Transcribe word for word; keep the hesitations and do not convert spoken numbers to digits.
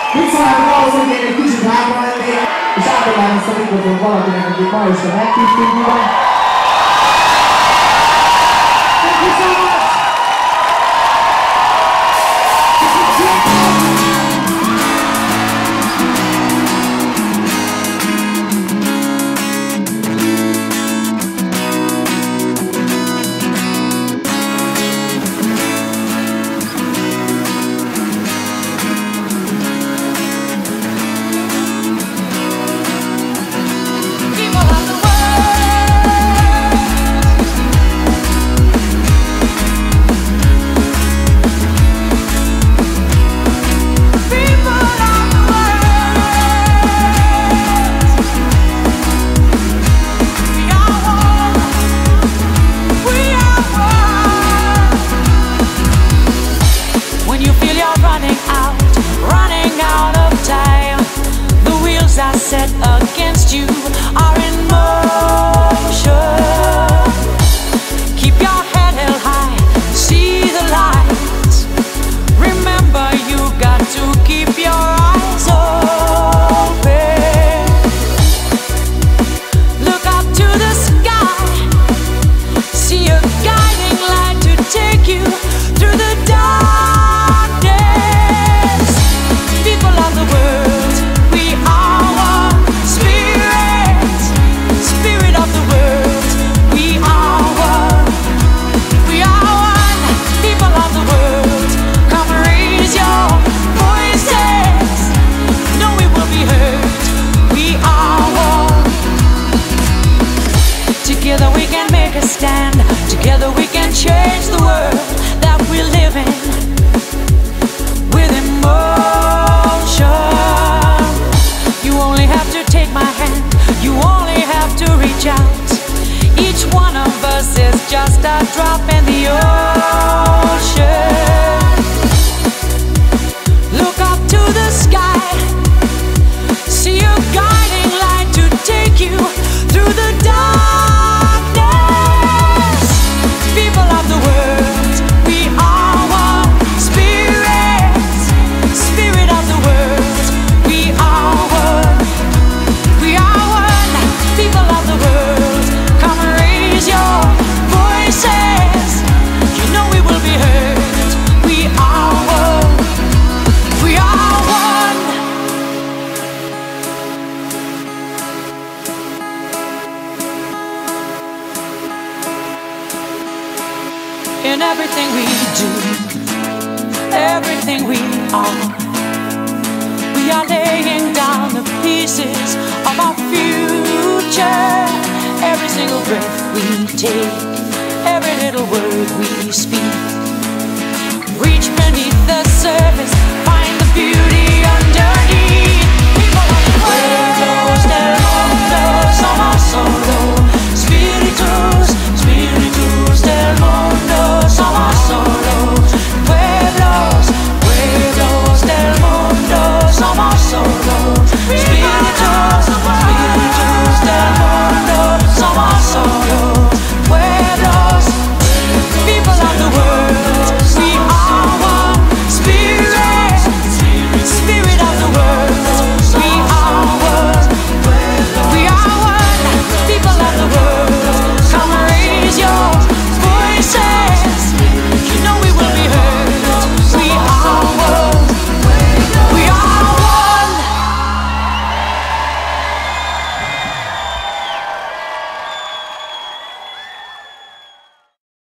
Viszont valószínűleg egy kicsit hátra lennél, és átadnám ezt a mikrofon valakinek, akit ma este megküzdtünk ide. Thank you so much! Set against you are in motion. Keep your head held high, see the light. Remember, you got to keep your eyes open. Look up to the sky, see a guiding light to take you through the darkness. People of the world, we are together we can make a stand. Together we can change the world that we live in with emotion. You only have to take my hand, you only have to reach out. Each one of us is just a drop in the ocean. Look up to the sky, see a guiding light to take you through the dark. In everything we do, everything we are, we are laying down the pieces of our future. Every single breath we take, every little word we speak, reach beneath the surface